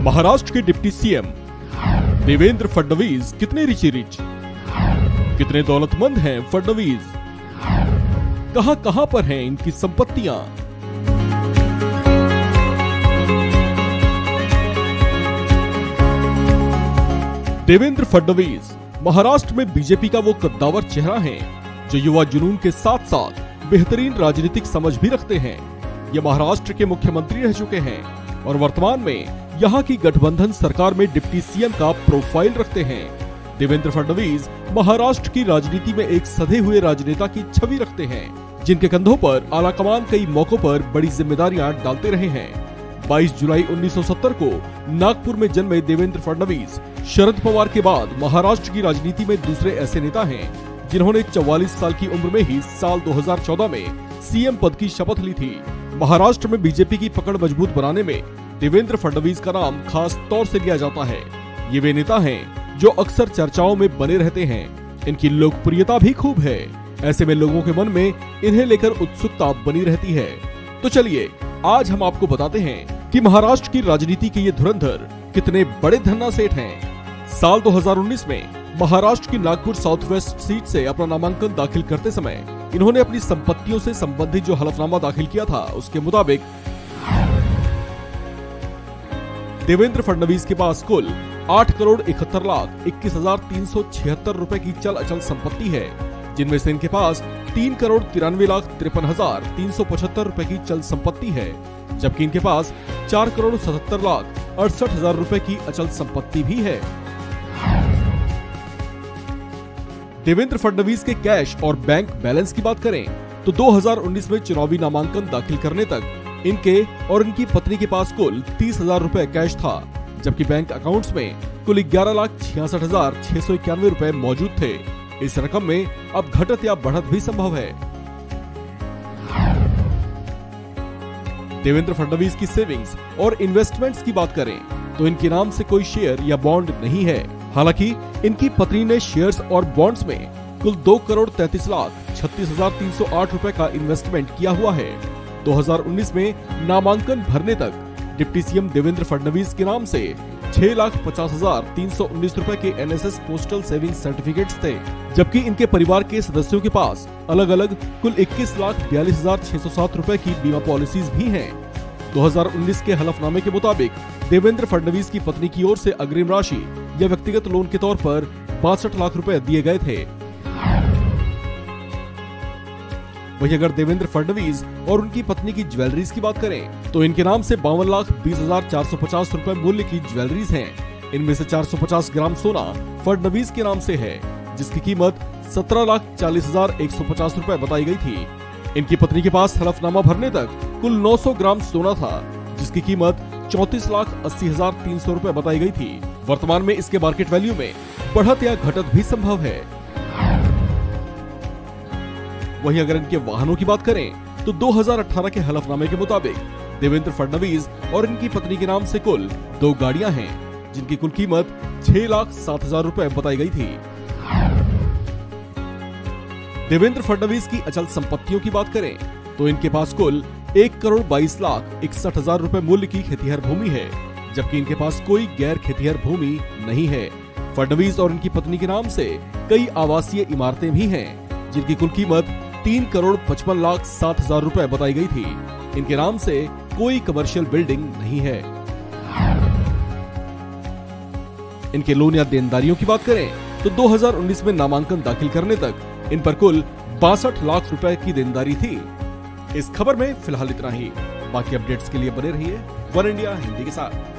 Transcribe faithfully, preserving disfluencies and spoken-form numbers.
महाराष्ट्र के deputy CM Devendra Fadnavis कितने Richie rich, कितने दौलतमंद हैं फडणवीस, कहां कहां पर हैं इनकी संपत्तियां। देवेंद्र फडणवीस महाराष्ट्र में बीजेपी का वो कद्दावर चेहरा है जो युवा जुनून के साथ साथ बेहतरीन राजनीतिक समझ भी रखते हैं। ये महाराष्ट्र के मुख्यमंत्री रह चुके हैं और वर्तमान में यहाँ की गठबंधन सरकार में डिप्टी सीएम का प्रोफाइल रखते हैं। देवेंद्र फडणवीस महाराष्ट्र की राजनीति में एक सधे हुए राजनेता की छवि रखते हैं, जिनके कंधों पर आलाकमान कई मौकों पर बड़ी जिम्मेदारियां डालते रहे हैं। बाईस जुलाई उन्नीस सौ सत्तर को नागपुर में जन्मे देवेंद्र फडणवीस शरद पवार के बाद महाराष्ट्र की राजनीति में दूसरे ऐसे नेता हैं जिन्होंने चौवालीस साल की उम्र में ही साल दो हज़ार चौदह में सीएम पद की शपथ ली थी। महाराष्ट्र में बीजेपी की पकड़ मजबूत बनाने में देवेंद्र फडणवीस का नाम खास तौर से लिया जाता है। ये वे नेता हैं जो अक्सर चर्चाओं में बने रहते हैं। इनकी लोकप्रियता भी खूब है। ऐसे में लोगों के मन में इन्हें लेकर उत्सुकता बनी रहती है। तो चलिए आज हम आपको बताते हैं कि महाराष्ट्र की राजनीति के ये धुरंधर कितने बड़े धन्ना सेठ हैं। साल दो हज़ार उन्नीस में महाराष्ट्र की नागपुर साउथ वेस्ट सीट से अपना नामांकन दाखिल करते समय इन्होंने अपनी संपत्तियों से संबंधित जो हलफनामा दाखिल किया था उसके मुताबिक देवेंद्र फडणवीस के पास कुल आठ करोड़ इकहत्तर लाख इक्कीस हजार तीन सौ छिहत्तर रुपए की चल अचल संपत्ति है, जिनमें से इनके पास तीन करोड़ तिरानवे लाख तिरपन हजार तीन सौ पचहत्तर रुपए की चल संपत्ति है, जबकि इनके पास चार करोड़ सतहत्तर लाख अड़सठ हजार रुपए की अचल संपत्ति भी है। देवेंद्र फडणवीस के कैश और बैंक बैलेंस की बात करें तो दो हज़ार उन्नीस में चुनावी नामांकन दाखिल करने तक इनके और इनकी पत्नी के पास कुल तीस हजार रुपए कैश था, जबकि बैंक अकाउंट्स में कुल ग्यारह लाख छियासठ हजार छह सौ इक्यानवे रुपए मौजूद थे। इस रकम में अब घटत या बढ़त भी संभव है। देवेंद्र फडणवीस की सेविंग्स और इन्वेस्टमेंट्स की बात करें तो इनके नाम से कोई शेयर या बॉन्ड नहीं है। हालांकि इनकी पत्नी ने शेयर्स और बॉन्ड्स में कुल दो करोड़ तैंतीस लाख छत्तीस हजार तीन सौ आठ रुपए का इन्वेस्टमेंट किया हुआ है। दो हज़ार उन्नीस में नामांकन भरने तक डिप्टी सीएम देवेंद्र फडणवीस के नाम से छह लाख पचास हजार तीन सौ उन्नीस रुपए के एनएसएस पोस्टल सेविंग सर्टिफिकेट्स थे, जबकि इनके परिवार के सदस्यों के पास अलग अलग कुल इक्कीस लाख बयालीस हजार छह सौ सात रुपए की बीमा पॉलिसीज भी हैं। दो हज़ार उन्नीस के हलफनामे के मुताबिक देवेंद्र फडणवीस की पत्नी की ओर से अग्रिम राशि या व्यक्तिगत लोन के तौर पर बासठ लाख रुपए दिए गए थे। वहीं अगर देवेंद्र फडणवीस और उनकी पत्नी की ज्वेलरीज की बात करें तो इनके नाम से बावन लाख बीस हजार चार सौ पचास रुपए मूल्य की ज्वेलरीज हैं। इनमें से चार सौ पचास ग्राम सोना फडणवीस के नाम से है, जिसकी कीमत सत्रह लाख चालीस हजार एक सौ पचास रुपए बताई गई थी। इनकी पत्नी के पास हलफनामा भरने तक कुल नौ सौ ग्राम सोना था, जिसकी कीमत चौंतीस लाख अस्सी हजार तीन सौ रुपए बताई गई थी। वर्तमान में इसके मार्केट वैल्यू में बढ़त या घटत भी संभव है। वहीं अगर इनके वाहनों की बात करें तो दो हज़ार अठारह के हलफनामे के मुताबिक देवेंद्र फडणवीस और इनकी पत्नी के नाम से कुल दो गाड़ियां हैं, जिनकी कुल कीमत छह लाख सात हजार रुपए बताई गई थी। देवेंद्र फडणवीस की अचल संपत्तियों की बात करें तो इनके पास कुल एक करोड़ बाईस लाख इकसठ हजार रुपए मूल्य की खेतिहर भूमि है, जबकि इनके पास कोई गैर खेतिहर भूमि नहीं है। फडणवीस और इनकी पत्नी के नाम से कई आवासीय इमारतें भी हैं, जिनकी कुल कीमत तीन करोड़ पचपन लाख सात हजार रुपए बताई गई थी। इनके नाम से कोई कमर्शियल बिल्डिंग नहीं है। इनके लोन या देनदारियों की बात करें तो दो हज़ार उन्नीस में नामांकन दाखिल करने तक इन पर कुल बासठ लाख रुपए की देनदारी थी। इस खबर में फिलहाल इतना ही। बाकी अपडेट्स के लिए बने रहिए वन इंडिया हिंदी के साथ।